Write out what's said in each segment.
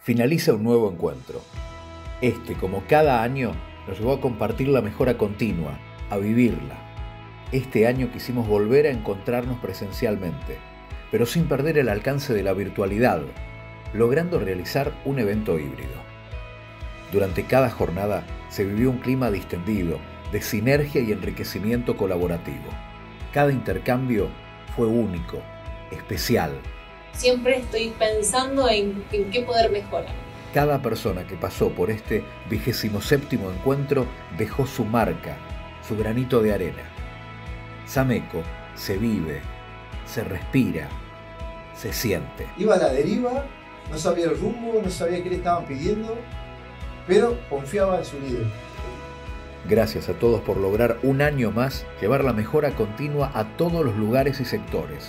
Finaliza un nuevo encuentro. Este, como cada año, nos llevó a compartir la mejora continua, a vivirla. Este año quisimos volver a encontrarnos presencialmente, pero sin perder el alcance de la virtualidad, logrando realizar un evento híbrido. Durante cada jornada se vivió un clima distendido, de sinergia y enriquecimiento colaborativo. Cada intercambio fue único, especial. Siempre estoy pensando en qué poder mejorar. Cada persona que pasó por este 27º encuentro dejó su marca, su granito de arena. Sameco se vive, se respira, se siente. Iba a la deriva, no sabía el rumbo, no sabía qué le estaban pidiendo, pero confiaba en su líder. Gracias a todos por lograr un año más llevar la mejora continua a todos los lugares y sectores.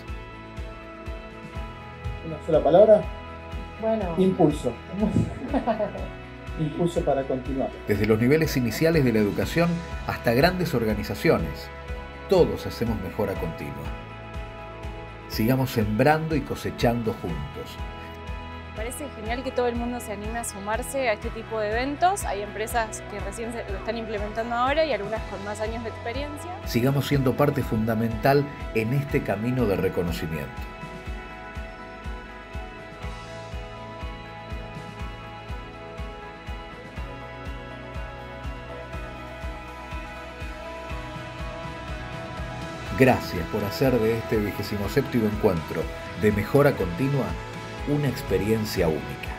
Una sola palabra. Bueno. Impulso. Impulso para continuar. Desde los niveles iniciales de la educación hasta grandes organizaciones, todos hacemos mejora continua. Sigamos sembrando y cosechando juntos. Me parece genial que todo el mundo se anime a sumarse a este tipo de eventos. Hay empresas que recién lo están implementando ahora y algunas con más años de experiencia. Sigamos siendo parte fundamental en este camino de reconocimiento. Gracias por hacer de este 27º encuentro de mejora continua una experiencia única.